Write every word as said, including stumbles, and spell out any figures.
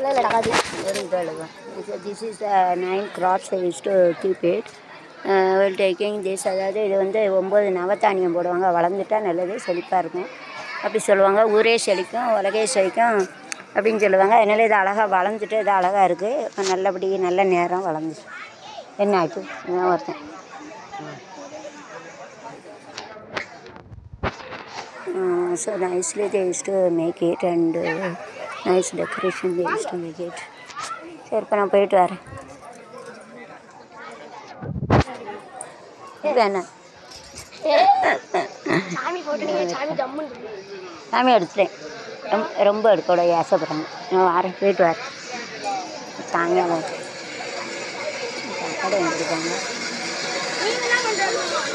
Very good. So this is the nine crops I used to keep it. Uh, while taking this, அதாவது இது வந்து ஒம்பது நவதானியம் போடுவாங்க, வளர்ந்துட்டா நல்லது, செழிப்பாக இருக்கும் அப்படி சொல்லுவாங்க. ஊரே செழிக்கும், உலகே செழிக்கும் அப்படின்னு சொல்லுவாங்க. அதனால இது அழகாக வளர்ந்துட்டு இது அழகாக இருக்குது. இப்போ நல்லபடி நல்ல நேரம் வளர்ந்துச்சு. என்ன ஆச்சு இதான் ஒருத்தன். So nicely they used to make it and uh, nice decoration they used to make it. சரி இப்போ நான் போயிட்டு வரேன். இது என்ன சாமி எடுத்துட்டேன். ரொம்ப ரொம்ப எடுக்கூட ஆசைப்படுறாங்க. நான் வரேன், போயிட்டு வரேன். சாயங்காலம் கடை வந்துருக்காங்க.